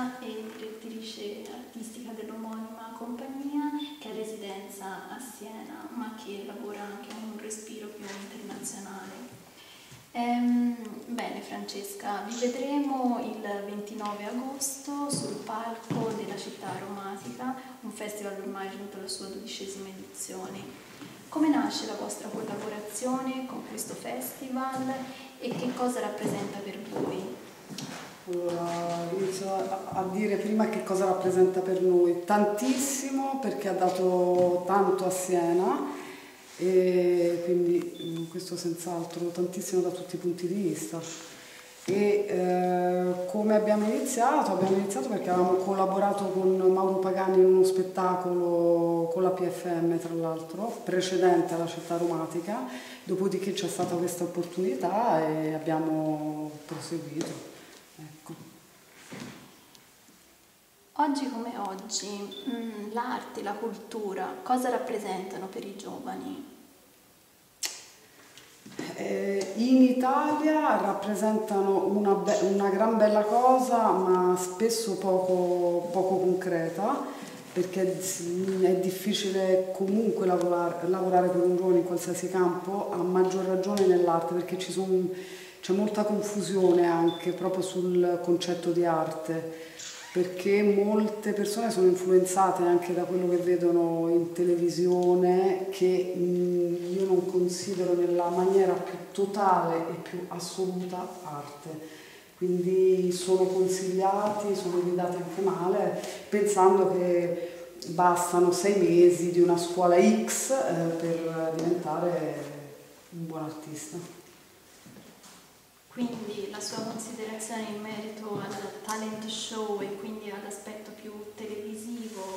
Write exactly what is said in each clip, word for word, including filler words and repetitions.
Francesca e direttrice artistica dell'omonima compagnia, che ha residenza a Siena ma che lavora anche con un respiro più internazionale. Ehm, bene Francesca, vi vedremo il ventinove agosto sul palco della Città Aromatica, un festival ormai giunto alla sua dodicesima edizione. Come nasce la vostra collaborazione con questo festival e che cosa rappresenta per voi? Allora, inizio a, a dire prima che cosa rappresenta per noi. Tantissimo, perché ha dato tanto a Siena, e quindi questo senz'altro, tantissimo da tutti i punti di vista. E eh, come abbiamo iniziato? Abbiamo iniziato perché avevamo collaborato con Mauro Pagani in uno spettacolo con la P F M, tra l'altro, precedente alla Città Aromatica, dopodiché c'è stata questa opportunità e abbiamo proseguito. Ecco. Oggi come oggi, l'arte, la cultura, cosa rappresentano per i giovani? Eh, in Italia rappresentano una, be- una gran bella cosa, ma spesso poco, poco concreta, perché è difficile comunque lavorare, lavorare per un giovane in qualsiasi campo, a maggior ragione nell'arte, perché ci sono, c'è molta confusione anche proprio sul concetto di arte, perché molte persone sono influenzate anche da quello che vedono in televisione, che mh, io non considero nella maniera più totale e più assoluta arte. Quindi sono consigliati, sono guidati anche male, pensando che bastano sei mesi di una scuola X eh, per diventare un buon artista. Quindi la sua considerazione in merito al talent show e quindi all'aspetto più televisivo,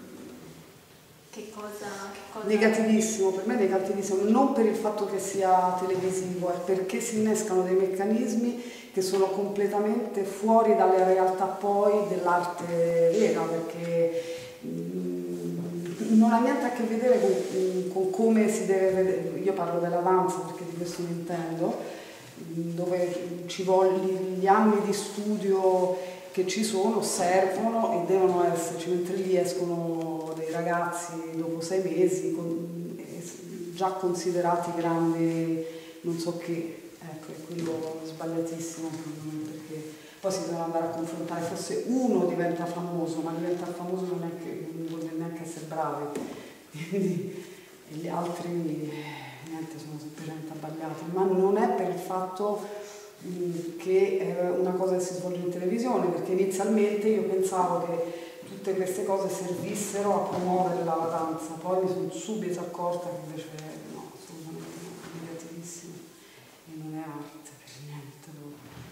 che cosa, che cosa... Negativissimo, per me è negativissimo, non per il fatto che sia televisivo, è perché si innescano dei meccanismi che sono completamente fuori dalle realtà poi dell'arte vera, perché mh, non ha niente a che vedere con, con come si deve vedere. Io parlo della danza perché di questo mi intendo, dove ci vogliono gli anni di studio che ci sono, servono e devono esserci, mentre lì escono dei ragazzi dopo sei mesi con, già considerati grandi, non so che, ecco, è quello sbagliatissimo, perché poi si devono andare a confrontare, forse uno diventa famoso, ma diventare famoso non è che non vuol dire neanche essere bravi, quindi e gli altri niente, sono semplicemente abbagliati, ma non è per il fatto mh, che è una cosa che si svolge in televisione, perché inizialmente io pensavo che tutte queste cose servissero a promuovere la danza, poi mi sono subito accorta che invece no, assolutamente no, negativissimo, e non è arte per niente. No.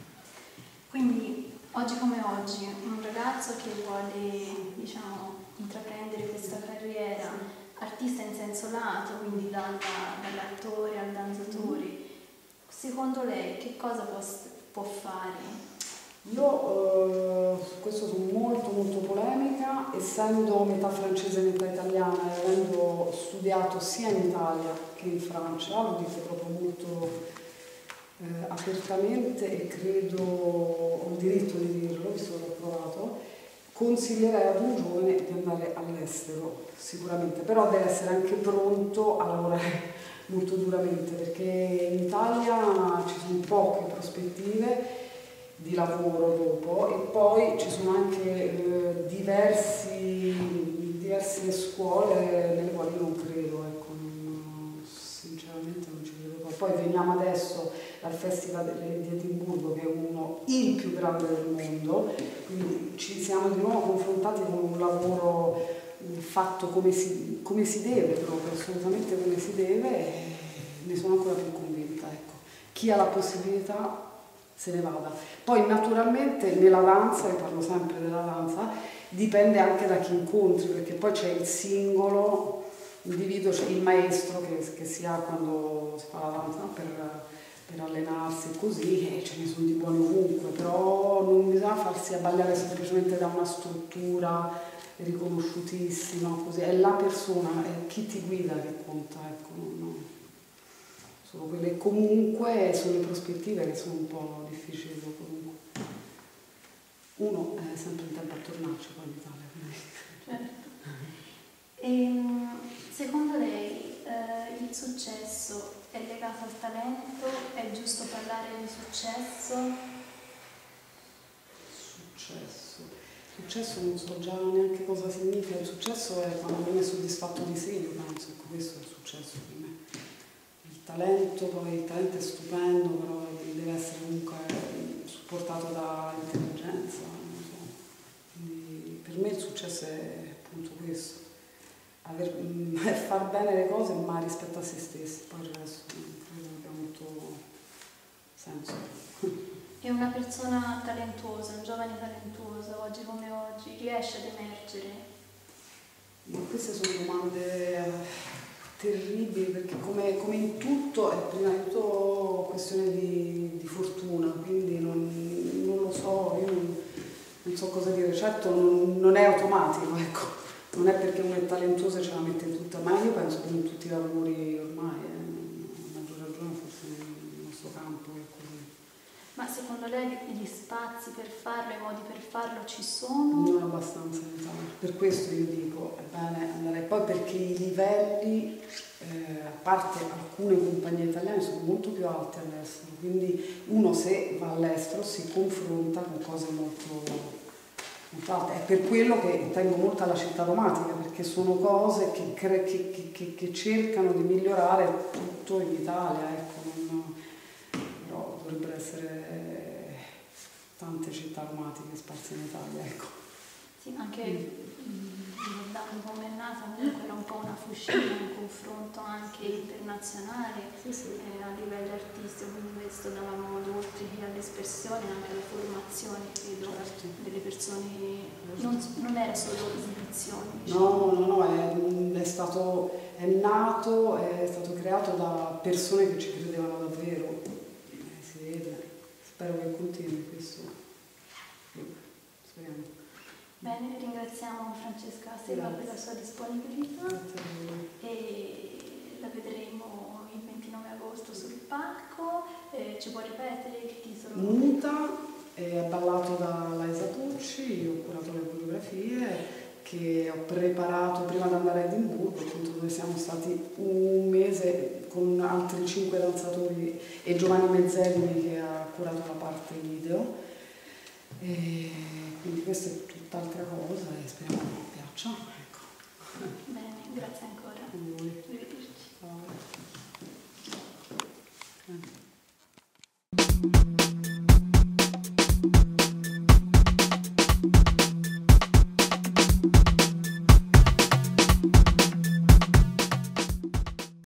Quindi oggi come oggi un ragazzo che vuole, diciamo, intraprendere questa carriera, artista in senso lato, quindi dalla, dall'attore al danzatore, secondo lei che cosa può, può fare? Io eh, su questo sono molto molto polemica, essendo metà francese e metà italiana e avendo studiato sia in Italia che in Francia, lo dico proprio molto eh, apertamente e credo ho il diritto di dirlo, visto che l'ho provato. Consiglierei ad un giovane di andare all'estero, sicuramente, però deve essere anche pronto a lavorare molto duramente, perché in Italia ci sono poche prospettive di lavoro dopo e poi ci sono anche eh, diversi, diverse scuole nelle quali non credo, ecco, non, sinceramente non ci credo. Poi veniamo adesso dal Festival di Edimburgo, che è uno il più grande del mondo, quindi ci siamo di nuovo confrontati con un lavoro fatto come si, come si deve, proprio assolutamente come si deve, e ne sono ancora più convinta. Ecco. Chi ha la possibilità se ne vada. Poi naturalmente nella danza, io parlo sempre della danza, dipende anche da chi incontri, perché poi c'è il singolo individuo, c'è il maestro che, che si ha quando si fa la danza, no? per, per allenarsi e così, e ce ne sono di buoni ovunque, però non bisogna farsi abbagliare semplicemente da una struttura riconosciutissima, così. È la persona, è chi ti guida che conta, ecco, no? Sono quelle comunque, sono le prospettive che sono un po' difficili comunque. uno è sempre in tempo a tornarci poi in Italia. Quindi. Certo. E, secondo lei eh, il successo è legato al talento? È giusto parlare di successo? Successo. Successo non so già neanche cosa significa. Il successo è quando uno è soddisfatto di sé, io penso, ecco, questo è il successo per me. Il talento, poi il talento è stupendo, però deve essere comunque supportato dall'intelligenza, non so. Quindi per me il successo è appunto questo. Aver, far bene le cose ma rispetto a se stessi, poi il resto credo abbia molto senso. E una persona talentuosa, un giovane talentuoso, oggi come oggi, riesce ad emergere? Ma queste sono domande terribili perché come, come in tutto è prima di tutto questione di, di fortuna, quindi non, non lo so, io non, non so cosa dire, certo non, non è automatico, ecco. Non è perché uno è talentuoso e ce la mette in tutta, ma io penso che in tutti i lavori ormai, eh, a maggior ragione forse nel nostro campo è così. Ma secondo lei gli spazi per farlo, i modi per farlo ci sono? Non abbastanza in Italia, per questo io dico è bene andare, poi perché i livelli, eh, a parte alcune compagnie italiane, sono molto più alti all'estero, quindi uno se va all'estero si confronta con cose molto... Infatti è per quello che tengo molto alla città domatica, perché sono cose che, cre- che, che, che cercano di migliorare tutto in Italia, ecco, non, però dovrebbero essere tante città domatiche sparse in Italia, ecco. Sì, anche ricordando come è nata, comunque era un po' una fucina, un confronto anche internazionale, Sì, sì. eh, a livello artistico, quindi questo dava modo oltre che all'espressione anche alla formazione, credo, Certo. delle persone che non, non era solo esibizione. No, no, no, è, è stato, è nato, è stato creato da persone che ci credevano davvero, eh, si vede, spero che continui questo, speriamo. Bene, ringraziamo Francesca Seva per la sua disponibilità e la vedremo il ventinove agosto sul palco. Eh, ci può ripetere il titolo? Muta, è ballato da Laisa Tucci, io ho curato le coreografie che ho preparato prima di andare a Edimburgo, appunto dove siamo stati un mese con altri cinque danzatori e Giovanni Mezzelli che ha curato la parte video. E quindi questa è tutt'altra cosa e speriamo che piaccia. Ecco. Bene, grazie ancora. A voi. Arrivederci. Ciao.